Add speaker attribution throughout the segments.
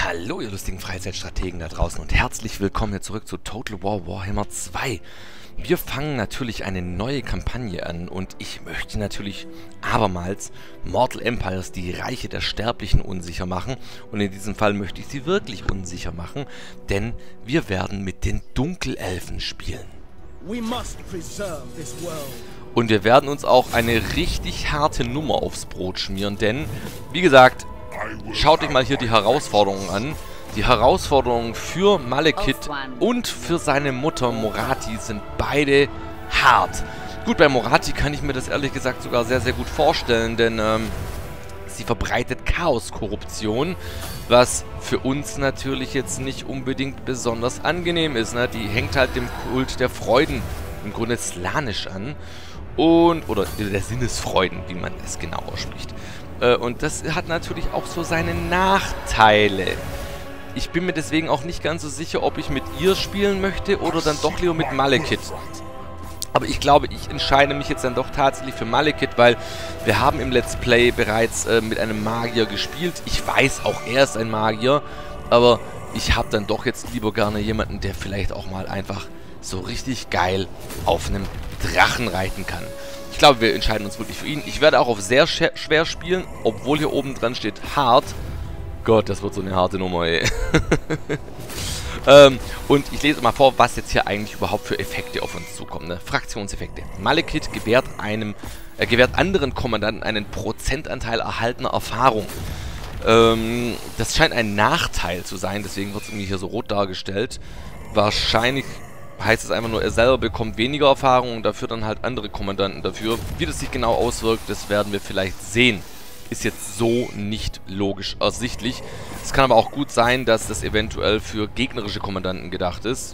Speaker 1: Hallo ihr lustigen Freizeitstrategen da draußen und herzlich willkommen hier zurück zu Total War Warhammer 2. Wir fangen natürlich eine neue Kampagne an und ich möchte natürlich abermals Mortal Empires, die Reiche der Sterblichen, unsicher machen. Und in diesem Fall möchte ich sie wirklich unsicher machen, denn wir werden mit den Dunkelelfen spielen. Und wir werden uns auch eine richtig harte Nummer aufs Brot schmieren, denn, wie gesagt, schaut euch mal hier die Herausforderungen an. Die Herausforderungen für Malekith und für seine Mutter Morathi sind beide hart. Gut, bei Morathi kann ich mir das ehrlich gesagt sogar sehr, sehr gut vorstellen, denn sie verbreitet Chaos-Korruption, was für uns natürlich jetzt nicht unbedingt besonders angenehm ist. Ne? Die hängt halt dem Kult der Freuden, im Grunde slanisch an, oder der Sinnesfreuden, wie man es genau ausspricht. Und das hat natürlich auch so seine Nachteile. Ich bin mir deswegen auch nicht ganz so sicher, ob ich mit ihr spielen möchte oder dann doch lieber mit Malekith. Aber ich glaube, ich entscheide mich jetzt dann doch tatsächlich für Malekith, weil wir haben im Let's Play bereits mit einem Magier gespielt. Ich weiß, auch er ist ein Magier, aber ich habe dann doch jetzt lieber gerne jemanden, der vielleicht auch mal einfach so richtig geil auf einem Drachen reiten kann. Ich glaube, wir entscheiden uns wirklich für ihn. Ich werde auch auf sehr schwer spielen, obwohl hier oben dran steht hart. Gott, das wird so eine harte Nummer, ey. Und ich lese mal vor, was jetzt hier eigentlich überhaupt für Effekte auf uns zukommen. Ne? Fraktionseffekte. Malekith gewährt anderen Kommandanten einen Prozentanteil erhaltener Erfahrung. Das scheint ein Nachteil zu sein, deswegen wird es irgendwie hier so rot dargestellt. Wahrscheinlich heißt es einfach nur, er selber bekommt weniger Erfahrung und dafür dann halt andere Kommandanten dafür. Wie das sich genau auswirkt, das werden wir vielleicht sehen. Ist jetzt so nicht logisch ersichtlich. Es kann aber auch gut sein, dass das eventuell für gegnerische Kommandanten gedacht ist.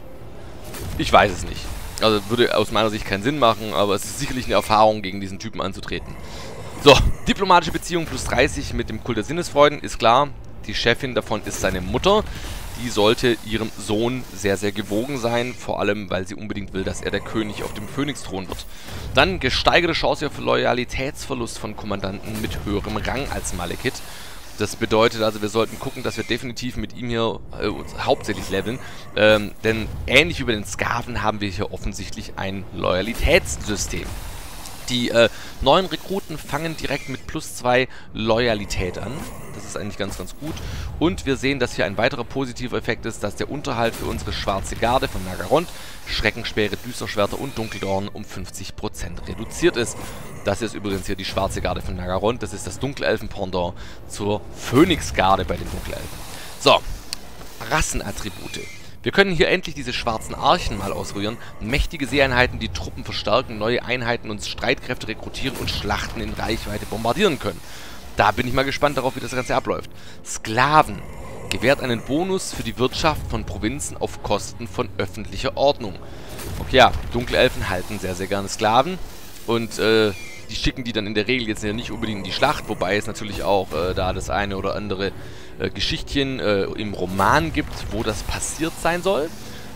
Speaker 1: Ich weiß es nicht. Also würde aus meiner Sicht keinen Sinn machen, aber es ist sicherlich eine Erfahrung, gegen diesen Typen anzutreten. So, diplomatische Beziehung plus 30 mit dem Kult der Sinnesfreuden, ist klar. Die Chefin davon ist seine Mutter. Die sollte ihrem Sohn sehr, sehr gewogen sein, vor allem, weil sie unbedingt will, dass er der König auf dem Phönixthron wird. Dann gesteigerte Chance für Loyalitätsverlust von Kommandanten mit höherem Rang als Malekith. Das bedeutet also, wir sollten gucken, dass wir definitiv mit ihm hier hauptsächlich leveln, denn ähnlich wie bei den Skaven haben wir hier offensichtlich ein Loyalitätssystem. Die neuen Rekruten fangen direkt mit plus 2 Loyalität an. Das ist eigentlich ganz, ganz gut. Und wir sehen, dass hier ein weiterer positiver Effekt ist, dass der Unterhalt für unsere schwarze Garde von Naggarond, Schreckenspeere, Düsterschwerter und Dunkeldorn um 50% reduziert ist. Das ist übrigens hier die schwarze Garde von Naggarond. Das ist das Dunkelelfen-Pendant zur Phönixgarde bei den Dunkelelfen. So, Rassenattribute. Wir können hier endlich diese schwarzen Archen mal ausrühren. Mächtige Seeeinheiten, die Truppen verstärken, neue Einheiten und Streitkräfte rekrutieren und Schlachten in Reichweite bombardieren können. Da bin ich mal gespannt darauf, wie das Ganze abläuft. Sklaven. Gewährt einen Bonus für die Wirtschaft von Provinzen auf Kosten von öffentlicher Ordnung. Okay, ja, Dunkelelfen halten sehr, sehr gerne Sklaven. Und die schicken die dann in der Regel jetzt nicht unbedingt in die Schlacht, wobei es natürlich auch da das eine oder andere Geschichtchen im Roman gibt, wo das passiert sein soll.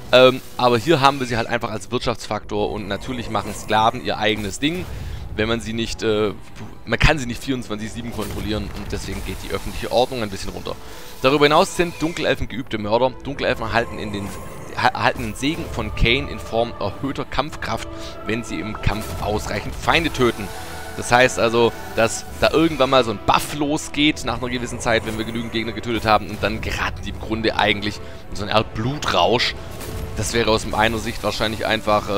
Speaker 1: Aber hier haben wir sie halt einfach als Wirtschaftsfaktor und natürlich machen Sklaven ihr eigenes Ding, wenn man sie nicht, man kann sie nicht 24/7 kontrollieren und deswegen geht die öffentliche Ordnung ein bisschen runter. Darüber hinaus sind Dunkelelfen geübte Mörder. Dunkelelfen erhalten einen Segen von Khaine in Form erhöhter Kampfkraft, wenn sie im Kampf ausreichend Feinde töten. Das heißt also, dass da irgendwann mal so ein Buff losgeht nach einer gewissen Zeit, wenn wir genügend Gegner getötet haben und dann geraten die im Grunde eigentlich in so eine Art Blutrausch. Das wäre aus meiner Sicht wahrscheinlich einfach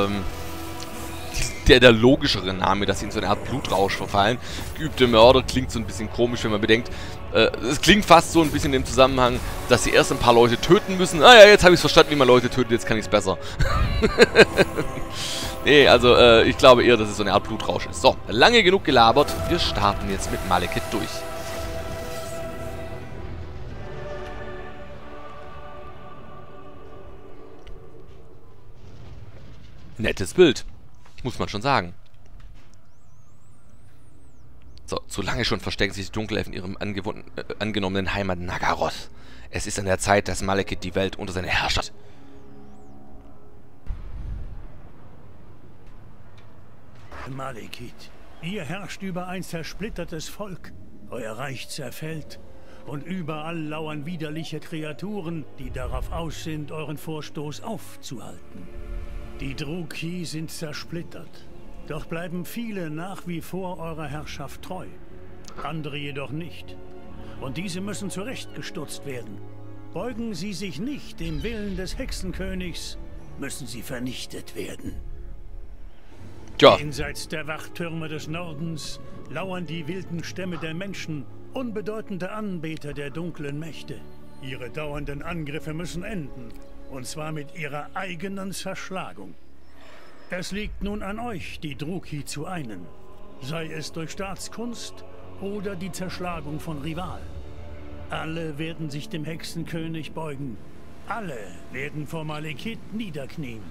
Speaker 1: der logischere Name, dass sie in so eine Art Blutrausch verfallen. Geübte Mörder klingt so ein bisschen komisch, wenn man bedenkt. Es klingt fast so ein bisschen im Zusammenhang, dass sie erst ein paar Leute töten müssen. Ah ja, jetzt habe ich es verstanden, wie man Leute tötet, jetzt kann ich es besser. Nee, also ich glaube eher, dass es so eine Art Blutrausch ist. So, lange genug gelabert. Wir starten jetzt mit Malekith durch. Nettes Bild. Muss man schon sagen. So, zu lange schon verstecken sich die Dunkelelfen in ihrem angenommenen Heimat Naggaroth. Es ist an der Zeit, dass Malekith die Welt unter seine Herrschaft.
Speaker 2: Malekith, ihr herrscht über ein zersplittertes Volk. Euer Reich zerfällt. Und überall lauern widerliche Kreaturen, die darauf aus sind, euren Vorstoß aufzuhalten. Die Druchii sind zersplittert. Doch bleiben viele nach wie vor eurer Herrschaft treu. Andere jedoch nicht. Und diese müssen zurechtgestutzt werden. Beugen sie sich nicht dem Willen des Hexenkönigs, müssen sie vernichtet werden.
Speaker 1: Tja.
Speaker 2: Jenseits der Wachtürme des Nordens lauern die wilden Stämme der Menschen, unbedeutende Anbeter der dunklen Mächte. Ihre dauernden Angriffe müssen enden, und zwar mit ihrer eigenen Zerschlagung. Es liegt nun an euch, die Druchii zu einen, sei es durch Staatskunst oder die Zerschlagung von Rivalen. Alle werden sich dem Hexenkönig beugen. Alle werden vor Malekith niederknien.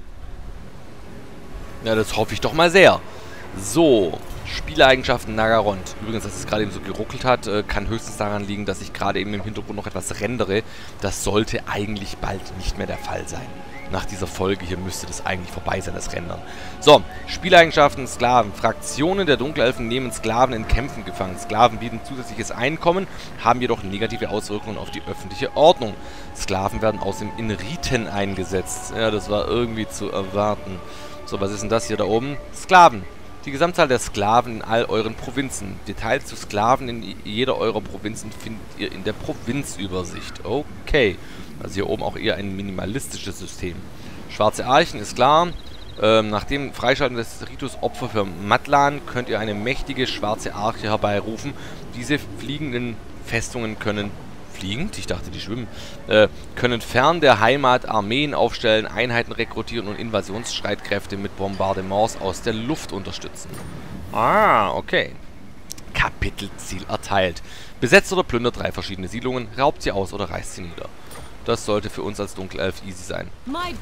Speaker 1: Ja, das hoffe ich doch mal sehr. So, Spieleigenschaften Nagarond. Übrigens, dass es gerade eben so geruckelt hat, kann höchstens daran liegen, dass ich gerade eben im Hintergrund noch etwas rendere. Das sollte eigentlich bald nicht mehr der Fall sein. Nach dieser Folge hier müsste das eigentlich vorbei sein, das Rendern. So, Spieleigenschaften Sklaven. Fraktionen der Dunkelelfen nehmen Sklaven in Kämpfen gefangen. Sklaven bieten zusätzliches Einkommen, haben jedoch negative Auswirkungen auf die öffentliche Ordnung. Sklaven werden außerdem in Riten eingesetzt. Ja, das war irgendwie zu erwarten. So, was ist denn das hier da oben? Sklaven. Die Gesamtzahl der Sklaven in all euren Provinzen. Details zu Sklaven in jeder eurer Provinzen findet ihr in der Provinzübersicht. Okay. Also hier oben auch eher ein minimalistisches System. Schwarze Archen ist klar. Nach dem Freischalten des Ritus Opfer für Matlan könnt ihr eine mächtige schwarze Arche herbeirufen. Diese fliegenden Festungen können... Fliegend? Ich dachte, die schwimmen. Können fern der Heimat Armeen aufstellen, Einheiten rekrutieren und Invasionsstreitkräfte mit Bombardements aus der Luft unterstützen. Ah, okay. Kapitelziel erteilt. Besetzt oder plündert 3 verschiedene Siedlungen, raubt sie aus oder reißt sie nieder. Das sollte für uns als Dunkelelf easy sein.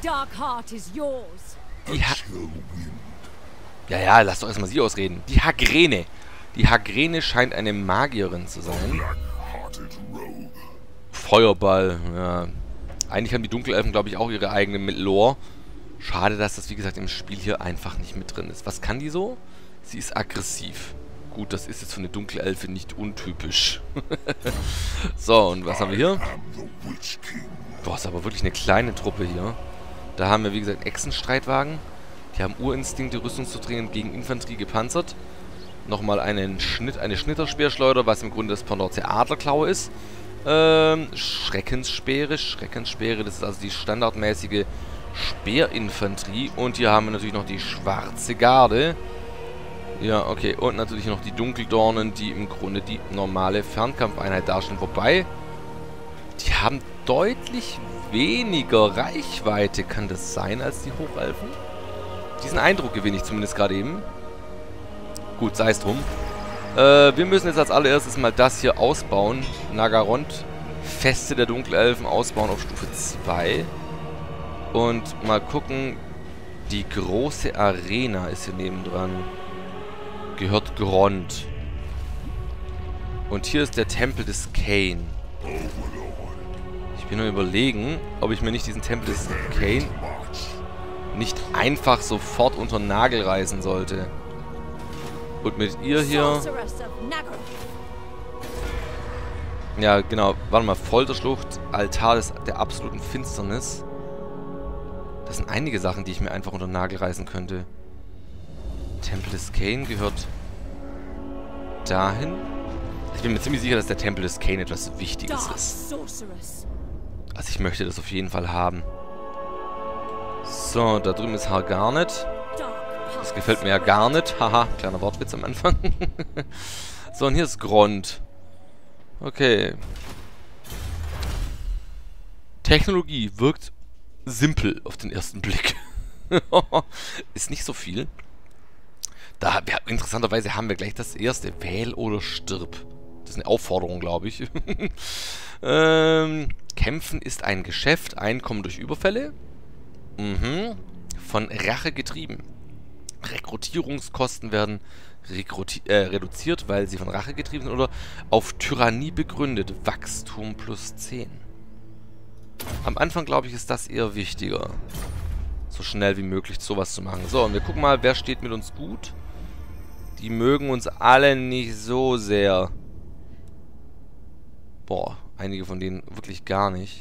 Speaker 1: Ja, lass doch erstmal sie ausreden. Die Hagrene. Die Hagrene scheint eine Magierin zu sein. Feuerball, ja. Eigentlich haben die Dunkelelfen, glaube ich, auch ihre eigene mit Lore. Schade, dass das, wie gesagt, im Spiel hier einfach nicht mit drin ist. Was kann die so? Sie ist aggressiv. Gut, das ist jetzt für eine Dunkelelfe nicht untypisch. So, und was haben wir hier? Boah, ist aber wirklich eine kleine Truppe hier. Da haben wir, wie gesagt, Echsenstreitwagen. Die haben Urinstinkte, Rüstungszudringen gegen Infanterie gepanzert. Nochmal eine Schnitterspeerschleuder, was im Grunde das Pendant zur Adlerklaue ist. Schreckensspeere, das ist also die standardmäßige Speerinfanterie. Und hier haben wir natürlich noch die Schwarze Garde. Ja, okay. Und natürlich noch die Dunkeldornen, die im Grunde die normale Fernkampfeinheit darstellen. Wobei, die haben deutlich weniger Reichweite, kann das sein, als die Hochelfen? Diesen Eindruck gewinne ich zumindest gerade eben. Gut, sei es drum. Wir müssen jetzt als allererstes mal das hier ausbauen. Nagarond, Feste der Dunkelelfen ausbauen auf Stufe 2. Und mal gucken, die große Arena ist hier nebendran. Gehört Grond. Und hier ist der Tempel des Khaine. Ich bin nur überlegen, ob ich mir nicht diesen Tempel des Khaine nicht einfach sofort unter den Nagel reißen sollte. Und mit ihr hier... Ja, genau. Warte mal. Folterschlucht, Altar der absoluten Finsternis. Das sind einige Sachen, die ich mir einfach unter den Nagel reißen könnte. Tempel des Khaine gehört dahin. Ich bin mir ziemlich sicher, dass der Tempel des Khaine etwas Wichtiges ist. Also ich möchte das auf jeden Fall haben. So, da drüben ist Hargarnet. Das gefällt mir ja gar nicht. Haha, kleiner Wortwitz am Anfang. So, und hier ist Grond. Okay. Technologie wirkt simpel auf den ersten Blick. Ist nicht so viel. Da, interessanterweise haben wir gleich das erste. Wähl oder stirb. Das ist eine Aufforderung, glaube ich. Kämpfen ist ein Geschäft. Einkommen durch Überfälle. Von Rache getrieben. Rekrutierungskosten werden reduziert, weil sie von Rache getrieben sind, oder auf Tyrannie begründet. Wachstum plus 10. Am Anfang, glaube ich, ist das eher wichtiger. So schnell wie möglich sowas zu machen. So, und wir gucken mal, wer steht mit uns gut. Die mögen uns alle nicht so sehr. Boah, einige von denen wirklich gar nicht.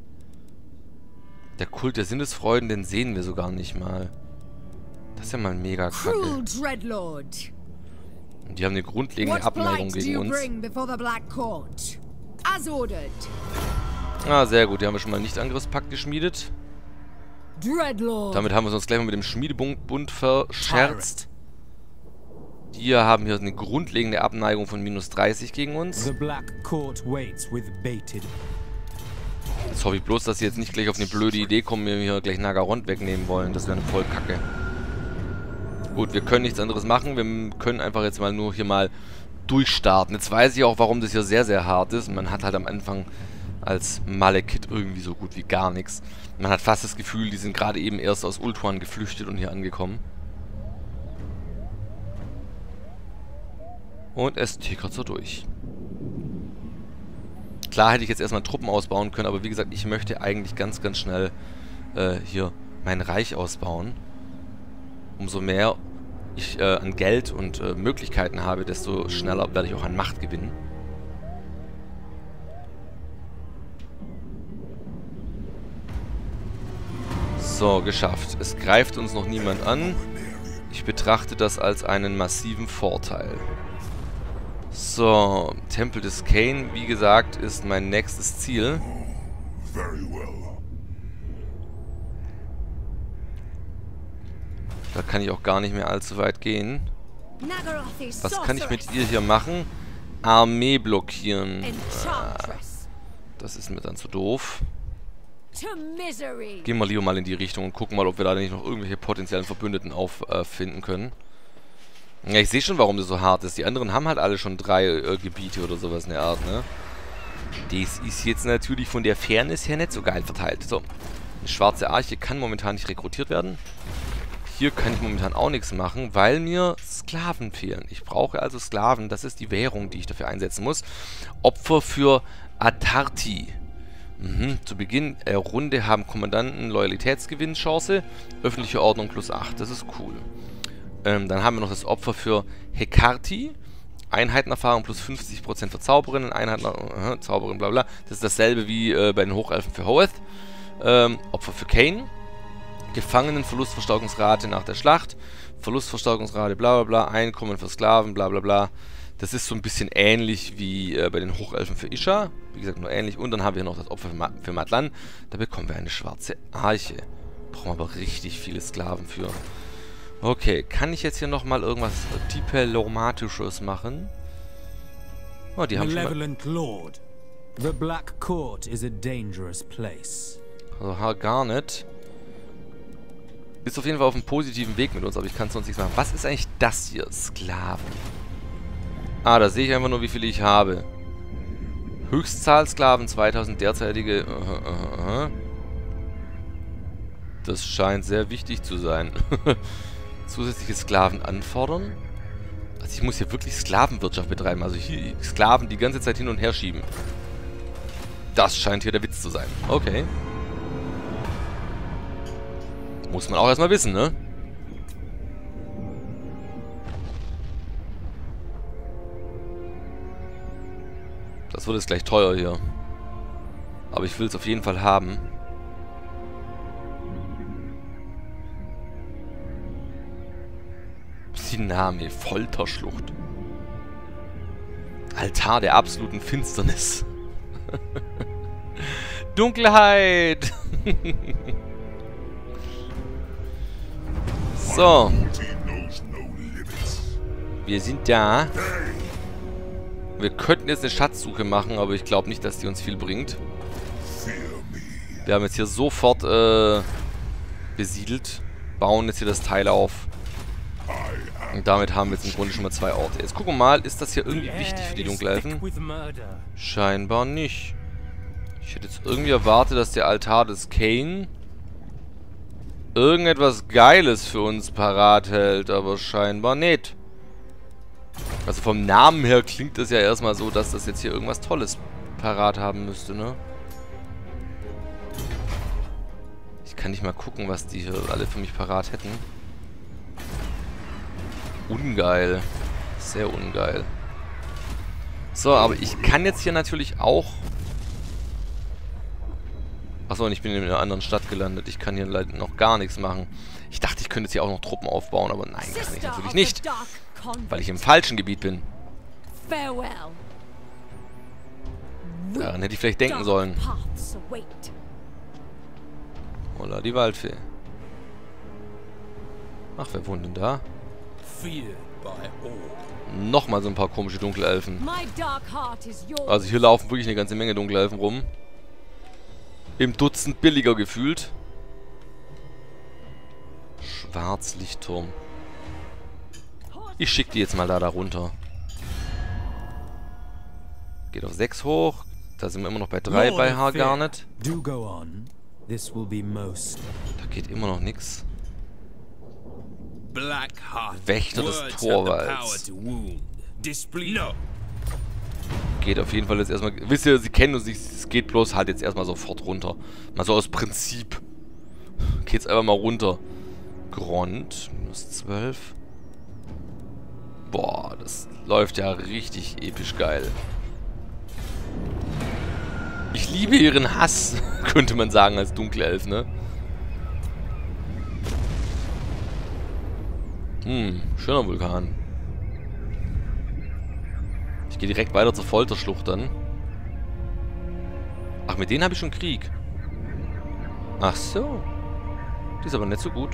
Speaker 1: Der Kult der Sinnesfreuden, den sehen wir sogar nicht mal. Das ist ja mal mega kacke. Und die haben eine grundlegende Abneigung gegen uns. Ah, sehr gut. Die haben wir schon mal einen Nicht-Angriffspakt geschmiedet. Damit haben wir uns gleich mal mit dem Schmiedebund verscherzt. Die haben hier eine grundlegende Abneigung von -30 gegen uns. Jetzt hoffe ich bloß, dass sie jetzt nicht gleich auf eine blöde Idee kommen, mir hier gleich Nagarond wegnehmen wollen. Das wäre eine voll Kacke. Gut, wir können nichts anderes machen. Wir können einfach jetzt mal nur hier mal durchstarten. Jetzt weiß ich auch, warum das hier sehr, sehr hart ist. Man hat halt am Anfang als Malekith irgendwie so gut wie gar nichts. Man hat fast das Gefühl, die sind gerade eben erst aus Ulthuan geflüchtet und hier angekommen. Und es tickert so durch. Klar hätte ich jetzt erstmal Truppen ausbauen können, aber wie gesagt, ich möchte eigentlich ganz, ganz schnell hier mein Reich ausbauen. Umso mehr ich an Geld und Möglichkeiten habe, desto schneller werde ich auch an Macht gewinnen. So, geschafft. Es greift uns noch niemand an. Ich betrachte das als einen massiven Vorteil. So, Tempel des Kain, wie gesagt, ist mein nächstes Ziel. Da kann ich auch gar nicht mehr allzu weit gehen. Was kann ich mit ihr hier machen? Armee blockieren. Das ist mir dann zu doof. Gehen wir lieber mal in die Richtung und gucken mal, ob wir da nicht noch irgendwelche potenziellen Verbündeten auffinden können. Ja, ich sehe schon, warum das so hart ist. Die anderen haben halt alle schon 3 Gebiete oder sowas in der Art, ne? Das ist jetzt natürlich von der Fairness her nicht so geil verteilt. So, eine schwarze Arche kann momentan nicht rekrutiert werden. Hier kann ich momentan auch nichts machen, weil mir Sklaven fehlen. Ich brauche also Sklaven. Das ist die Währung, die ich dafür einsetzen muss. Opfer für Atarti. Zu Beginn der Runde haben Kommandanten Loyalitätsgewinnchance. Öffentliche Ordnung +8. Das ist cool. Dann haben wir noch das Opfer für Hekarti. Einheitenerfahrung +50% für Zauberinnen. Zauberin, bla bla. Das ist dasselbe wie bei den Hochelfen für Hoeth. Opfer für Kain. Gefangenenverlustverstärkungsrate nach der Schlacht. Verlustverstärkungsrate, bla bla bla. Einkommen für Sklaven, bla bla bla. Das ist so ein bisschen ähnlich wie bei den Hochelfen für Isha. Wie gesagt, nur ähnlich. Und dann haben wir noch das Opfer für Matlan. Da bekommen wir eine schwarze Arche. Brauchen wir aber richtig viele Sklaven für. Okay, kann ich jetzt hier nochmal irgendwas Diplomatisches machen? Oh, die haben schon
Speaker 3: Lord. The Black Court is a dangerous place.
Speaker 1: Also Hargarnet ist auf jeden Fall auf einem positiven Weg mit uns, aber ich kann sonst nichts machen. Was ist eigentlich das hier? Sklaven. Ah, da sehe ich einfach nur, wie viele ich habe. Höchstzahl Sklaven, 2000 derzeitige. Das scheint sehr wichtig zu sein. Zusätzliche Sklaven anfordern. Also ich muss hier wirklich Sklavenwirtschaft betreiben. Also hier Sklaven die ganze Zeit hin und her schieben. Das scheint hier der Witz zu sein. Okay. Muss man auch erstmal wissen, ne? Das wird jetzt gleich teuer hier. Aber ich will es auf jeden Fall haben. Siname, Folterschlucht. Altar der absoluten Finsternis. Dunkelheit! So. Wir sind da. Wir könnten jetzt eine Schatzsuche machen, aber ich glaube nicht, dass die uns viel bringt. Wir haben jetzt hier sofort besiedelt. Bauen jetzt hier das Teil auf. Und damit haben wir jetzt im Grunde schon mal 2 Orte. Jetzt gucken wir mal, ist das hier irgendwie wichtig für die Dunkelelfen? Scheinbar nicht. Ich hätte jetzt irgendwie erwartet, dass der Altar des Kain irgendetwas Geiles für uns parat hält, aber scheinbar nicht. Also vom Namen her klingt das ja erstmal so, dass das jetzt hier irgendwas Tolles parat haben müsste, ne? Ich kann nicht mal gucken, was die hier alle für mich parat hätten. Ungeil. Sehr ungeil. So, aber ich kann jetzt hier natürlich auch... Achso, und ich bin in einer anderen Stadt gelandet. Ich kann hier leider noch gar nichts machen. Ich dachte, ich könnte jetzt hier auch noch Truppen aufbauen, aber nein, kann ich natürlich nicht. Weil ich im falschen Gebiet bin. Daran hätte ich vielleicht denken sollen. Oder die Waldfee. Ach, wer wohnt denn da? Nochmal so ein paar komische Dunkelelfen. Also hier laufen wirklich eine ganze Menge Dunkelelfen rum. Im Dutzend billiger gefühlt. Schwarzlichtturm. Ich schicke die jetzt mal da runter. Geht auf 6 hoch. Da sind wir immer noch bei 3 bei Hargarnet. Da geht immer noch nichts. Wächter des Torwalds. Geht auf jeden Fall jetzt erstmal... Wisst ihr, sie kennen uns nicht, es geht bloß halt jetzt erstmal sofort runter. Mal so aus Prinzip. Geht's einfach mal runter. Grond, -12. Boah, das läuft ja richtig episch geil. Ich liebe ihren Hass, könnte man sagen, als Dunkelelf, ne? Schöner Vulkan. Ich gehe direkt weiter zur Folterschlucht dann. Ach, mit denen habe ich schon Krieg. Ach so. Die ist aber nicht so gut.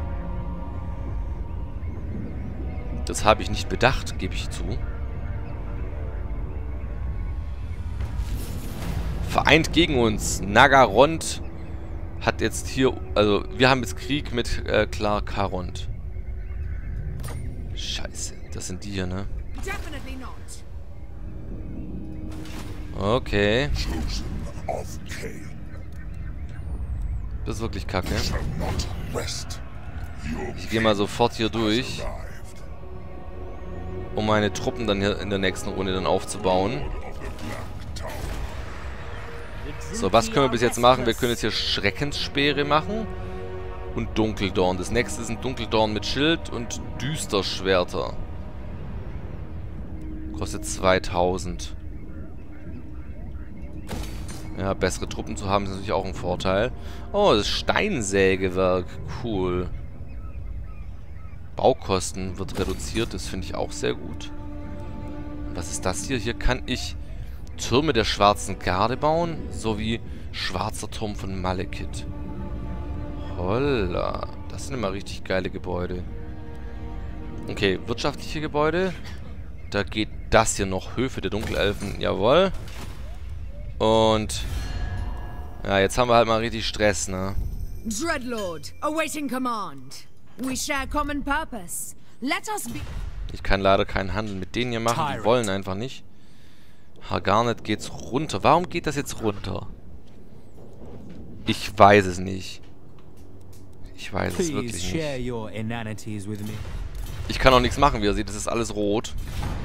Speaker 1: Das habe ich nicht bedacht, gebe ich zu. Vereint gegen uns. Nagarond hat jetzt hier... Also, wir haben jetzt Krieg mit Klar-Karond. Scheiße. Das sind die hier, ne? Okay. Das ist wirklich kacke. Ich gehe mal sofort hier durch, um meine Truppen dann hier in der nächsten Runde dann aufzubauen. So, was können wir bis jetzt machen? Wir können jetzt hier Schreckensspeere machen und Dunkeldorn. Das nächste ist ein Dunkeldorn mit Schild und Düsterschwerter. Kostet 2000. Ja, bessere Truppen zu haben ist natürlich auch ein Vorteil. Oh, das Steinsägewerk. Cool. Baukosten wird reduziert. Das finde ich auch sehr gut. Was ist das hier? Hier kann ich Türme der Schwarzen Garde bauen, sowie Schwarzer Turm von Malekith. Holla. Das sind immer richtig geile Gebäude. Okay, wirtschaftliche Gebäude. Da geht das hier noch. Höfe der Dunkelelfen. Jawohl. Und... Ja, jetzt haben wir halt mal richtig Stress, ne?
Speaker 4: Dreadlord, awaiting command. We share common purpose. Let us be...
Speaker 1: Ich kann leider keinen Handel mit denen hier machen. Die wollen einfach nicht. Hargarnet geht's runter. Warum geht das jetzt runter? Ich weiß es nicht. Ich weiß es wirklich nicht. Ich kann auch nichts machen, wie ihr seht. Das ist alles rot.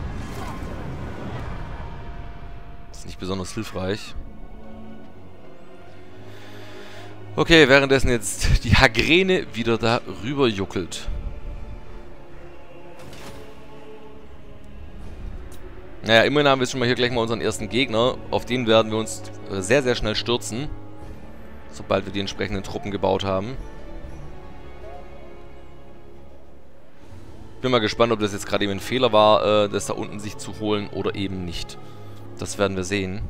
Speaker 1: Das ist nicht besonders hilfreich. Okay, währenddessen jetzt die Hagrene wieder da rüber juckelt. Naja, immerhin haben wir jetzt schon mal hier gleich mal unseren ersten Gegner. Auf den werden wir uns sehr, sehr schnell stürzen. Sobald wir die entsprechenden Truppen gebaut haben. Bin mal gespannt, ob das jetzt gerade eben ein Fehler war, das da unten sich zu holen oder eben nicht. Das werden wir sehen.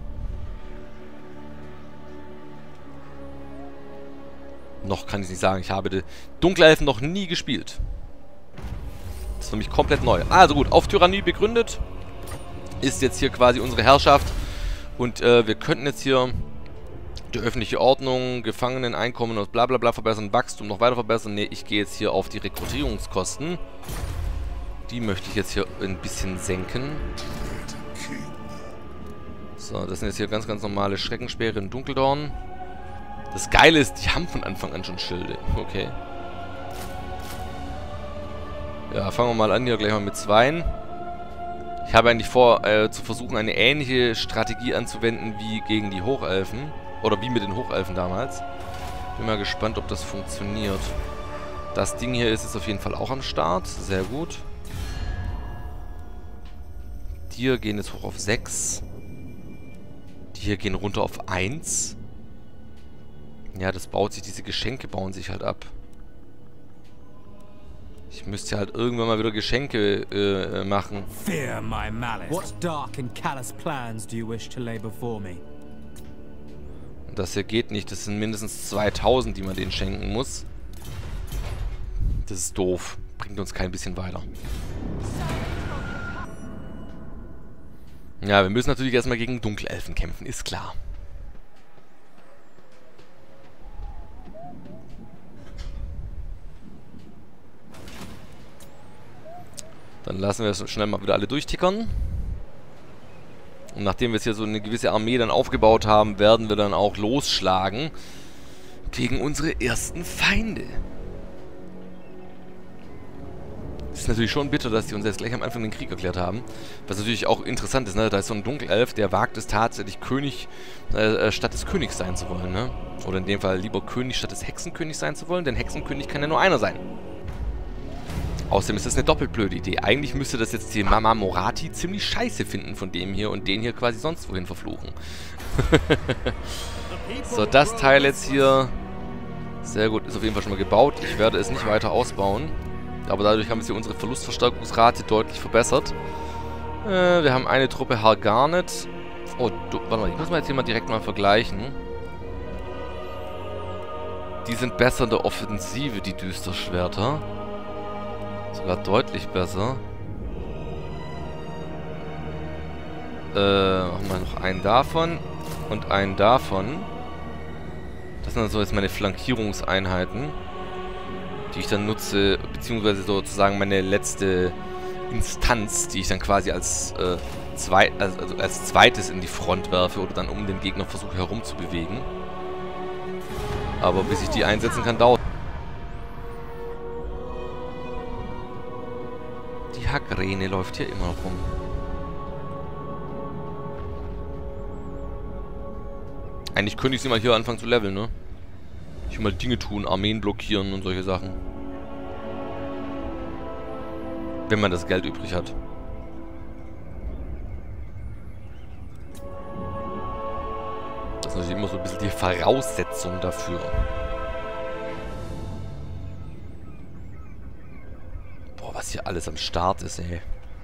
Speaker 1: Noch kann ich nicht sagen. Ich habe die Dunkelelfen noch nie gespielt. Das ist für mich komplett neu. Also gut, auf Tyrannie begründet ist jetzt hier quasi unsere Herrschaft. Und wir könnten jetzt hier die öffentliche Ordnung, Gefangeneneinkommen und bla bla bla verbessern, Wachstum noch weiter verbessern. Ne, ich gehe jetzt hier auf die Rekrutierungskosten. Die möchte ich jetzt hier ein bisschen senken. So, das sind jetzt hier ganz, ganz normale Schreckenspeere in Dunkeldorn. Das Geile ist, die haben von Anfang an schon Schilde. Okay. Ja, fangen wir mal an hier gleich mal mit 2. Ich habe eigentlich vor, zu versuchen, eine ähnliche Strategie anzuwenden wie gegen die Hochelfen. Oder wie mit den Hochelfen damals. Bin mal gespannt, ob das funktioniert. Das Ding hier ist jetzt auf jeden Fall auch am Start. Sehr gut. hier gehen jetzt hoch auf 6. Die hier gehen runter auf 1. Ja, das baut sich, diese Geschenke bauen sich halt ab. Ich müsste halt irgendwann mal wieder Geschenke machen.
Speaker 3: Fear my malice. What dark and callous plans do you wish to lay before me?
Speaker 1: Das hier geht nicht. Das sind mindestens 2000, die man denen schenken muss. Das ist doof. Bringt uns kein bisschen weiter. Ja, wir müssen natürlich erstmal gegen Dunkelelfen kämpfen, ist klar. Dann lassen wir es schnell mal wieder alle durchtickern. Und nachdem wir jetzt hier so eine gewisse Armee dann aufgebaut haben, werden wir dann auch losschlagen gegen unsere ersten Feinde. Das ist natürlich schon bitter, dass die uns jetzt gleich am Anfang den Krieg erklärt haben. Was natürlich auch interessant ist, ne? Da ist so ein Dunkelelf, der wagt es tatsächlich, König statt des Königs sein zu wollen, ne? Oder in dem Fall lieber König statt des Hexenkönigs sein zu wollen, denn Hexenkönig kann ja nur einer sein. Außerdem ist das eine doppelt blöde Idee. Eigentlich müsste das jetzt die Mama Morati ziemlich scheiße finden von dem hier und den hier quasi sonst wohin verfluchen. So, das Teil jetzt hier. Sehr gut, ist auf jeden Fall schon mal gebaut. Ich werde es nicht weiter ausbauen. Aber dadurch haben wir hier unsere Verlustverstärkungsrate deutlich verbessert. Wir haben eine Truppe Hargarnet. Oh, warte mal, ich muss mal jetzt hier mal direkt mal vergleichen. Die sind besser in der Offensive, die Düsterschwerter. Sogar deutlich besser. Machen wir noch einen davon und einen davon. Das sind also jetzt meine Flankierungseinheiten, die ich dann nutze, beziehungsweise sozusagen meine letzte Instanz, die ich dann quasi als, als zweites in die Front werfe oder dann um den Gegner versuche herumzubewegen. Aber bis ich die einsetzen kann, dauert. Die Hackrene läuft hier immer noch rum. Eigentlich könnte ich sie mal hier anfangen zu leveln, ne? Ich will mal Dinge tun, Armeen blockieren und solche Sachen. Wenn man das Geld übrig hat. Das ist natürlich immer so ein bisschen die Voraussetzung dafür. Boah, was hier alles am Start ist, ey.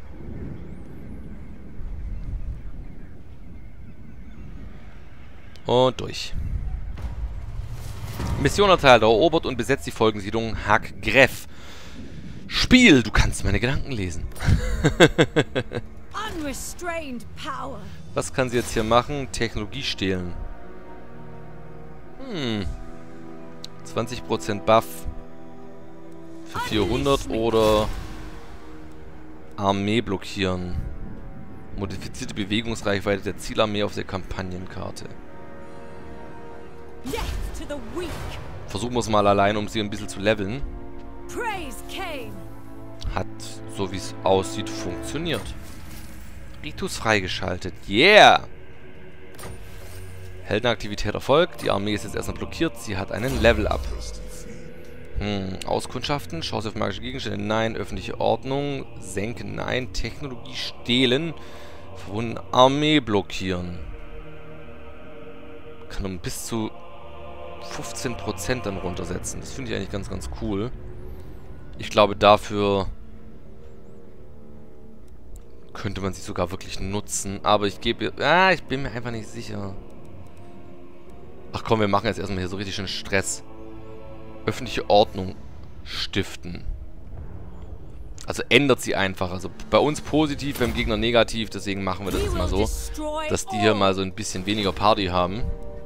Speaker 1: Und durch. Mission erteilt, erobert und besetzt die Folgensiedlung Haggref. Spiel, du kannst meine Gedanken lesen. Was kann sie jetzt hier machen? Technologie stehlen. 20% Buff für 400 oder Armee blockieren. Modifizierte Bewegungsreichweite der Zielarmee auf der Kampagnenkarte. Versuchen wir es mal allein, um sie ein bisschen zu leveln. Hat, so wie es aussieht, funktioniert. Ritus freigeschaltet. Yeah! Heldenaktivität erfolgt. Die Armee ist jetzt erstmal blockiert. Sie hat einen Level-Up. Auskundschaften. Chance auf magische Gegenstände. Nein. Öffentliche Ordnung. Senken. Nein. Technologie stehlen. Verwundene Armee blockieren. Kann um bis zu 15% dann runtersetzen. Das finde ich eigentlich ganz, ganz cool. Ich glaube, dafür könnte man sie sogar wirklich nutzen. Aber ich gebe... ich bin mir einfach nicht sicher. Ach komm, wir machen jetzt erstmal hier so richtig schön Stress. Öffentliche Ordnung stiften. Also ändert sie einfach. Also bei uns positiv, beim Gegner negativ. Deswegen machen wir das jetzt mal so, dass die hier mal so ein bisschen weniger Party haben.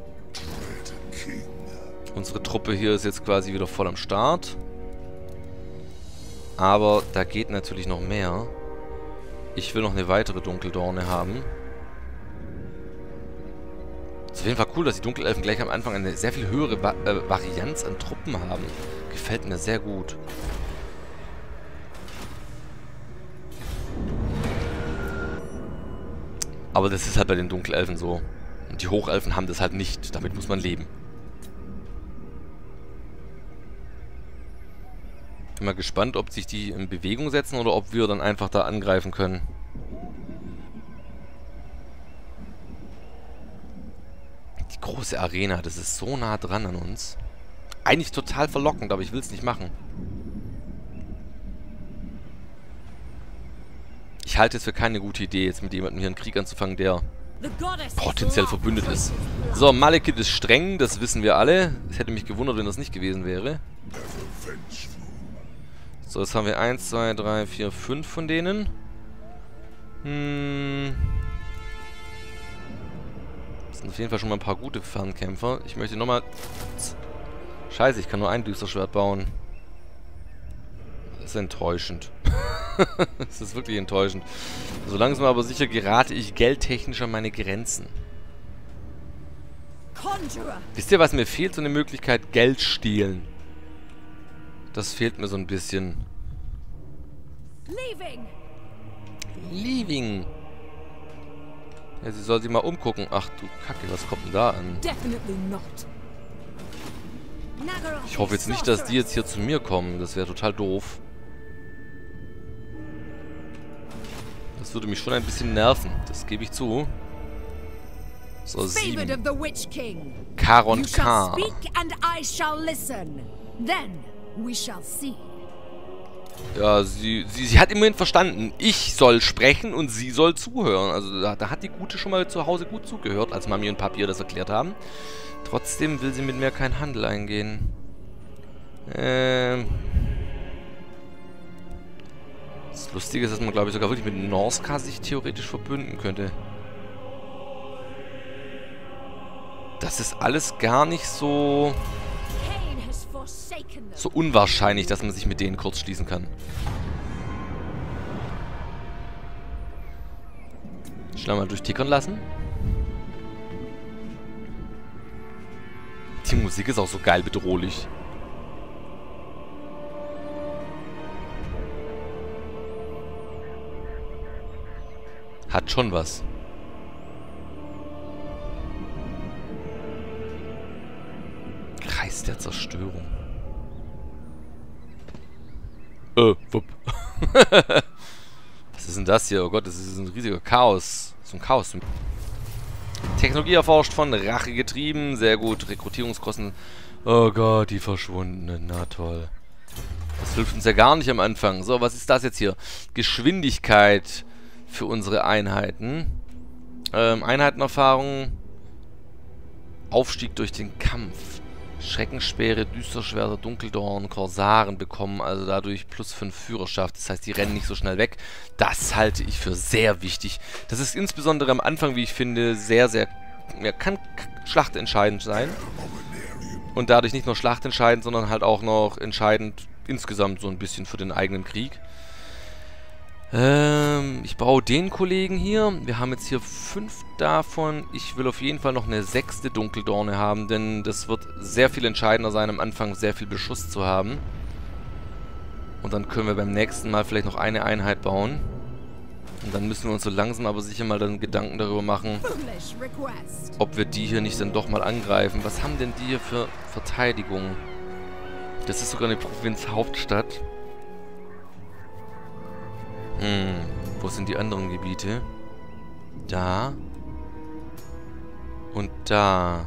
Speaker 1: Unsere Truppe hier ist jetzt quasi wieder voll am Start. Aber da geht natürlich noch mehr. Ich will noch eine weitere Dunkeldorne haben. Ist auf jeden Fall cool, dass die Dunkelelfen gleich am Anfang eine sehr viel höhere Varianz an Truppen haben. Gefällt mir sehr gut. Aber das ist halt bei den Dunkelelfen so. Und die Hochelfen haben das halt nicht. Damit muss man leben. Bin mal gespannt, ob sich die in Bewegung setzen oder ob wir dann einfach da angreifen können. Die große Arena, das ist so nah dran an uns. Eigentlich total verlockend, aber ich will es nicht machen. Ich halte es für keine gute Idee, jetzt mit jemandem hier einen Krieg anzufangen, der potenziell verbündet ist. So, Malekith ist streng, das wissen wir alle. Es hätte mich gewundert, wenn das nicht gewesen wäre. So, jetzt haben wir 1, 2, 3, 4, 5 von denen. Das sind auf jeden Fall schon mal ein paar gute Fernkämpfer. Ich möchte nochmal... Scheiße, ich kann nur ein Düsterschwert bauen. Das ist enttäuschend. Das ist wirklich enttäuschend. So langsam aber sicher gerate ich geldtechnisch an meine Grenzen. Wisst ihr, was mir fehlt? So eine Möglichkeit, Geld stehlen. Das fehlt mir so ein bisschen. Leaving. Ja, sie soll sich mal umgucken. Ach du Kacke, was kommt denn da an? Ich hoffe jetzt nicht, dass die jetzt hier zu mir kommen. Das wäre total doof. Das würde mich schon ein bisschen nerven. Das gebe ich zu. So, 7. Karon K. Ja, sie hat immerhin verstanden. Ich soll sprechen und sie soll zuhören. Also da hat die Gute schon mal zu Hause gut zugehört, als Mami und Papi ihr das erklärt haben. Trotzdem will sie mit mir keinen Handel eingehen. Das Lustige ist, dass man, glaube ich, sogar wirklich mit Norska sich theoretisch verbünden könnte. Das ist alles gar nicht so unwahrscheinlich, dass man sich mit denen kurz schließen kann. Schnell mal durchtickern lassen. Die Musik ist auch so geil bedrohlich. Hat schon was. Kreis der Zerstörung. Wupp. Was ist denn das hier? Oh Gott, das ist ein riesiger Chaos. So ein Chaos. Technologie erforscht, von Rache getrieben. Sehr gut. Rekrutierungskosten. Oh Gott, die Verschwundenen. Na toll. Das hilft uns ja gar nicht am Anfang. So, was ist das jetzt hier? Geschwindigkeit für unsere Einheiten. Einheitenerfahrung. Aufstieg durch den Kampf. Schreckenspeere, Düsterschwerter, Dunkeldorn, Korsaren bekommen also dadurch +5 Führerschaft. Das heißt, die rennen nicht so schnell weg. Das halte ich für sehr wichtig. Das ist insbesondere am Anfang, wie ich finde, sehr, sehr... Ja, kann schlachtentscheidend sein. Und dadurch nicht nur schlachtentscheidend, sondern halt auch noch entscheidend insgesamt so ein bisschen für den eigenen Krieg. Ich baue den Kollegen hier. Wir haben jetzt hier 5 davon. Ich will auf jeden Fall noch eine 6. Dunkeldorne haben, denn das wird sehr viel entscheidender sein, am Anfang sehr viel Beschuss zu haben. Und dann können wir beim nächsten Mal vielleicht noch eine Einheit bauen. Und dann müssen wir uns so langsam aber sicher mal dann Gedanken darüber machen, ob wir die hier nicht dann doch mal angreifen. Was haben denn die hier für Verteidigung? Das ist sogar eine Provinzhauptstadt. Wo sind die anderen Gebiete? Da. Und da.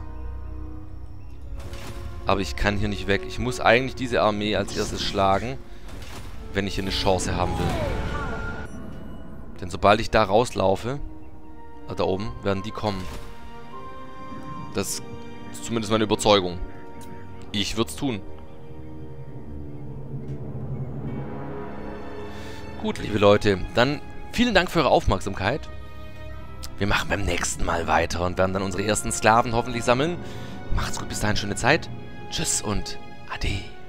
Speaker 1: Aber ich kann hier nicht weg. Ich muss eigentlich diese Armee als erstes schlagen, wenn ich hier eine Chance haben will. Denn sobald ich da rauslaufe, da oben, werden die kommen. Das ist zumindest meine Überzeugung. Ich würde es tun. Gut, liebe Leute, dann vielen Dank für eure Aufmerksamkeit. Wir machen beim nächsten Mal weiter und werden dann unsere ersten Sklaven hoffentlich sammeln. Macht's gut, bis dahin, schöne Zeit. Tschüss und Ade.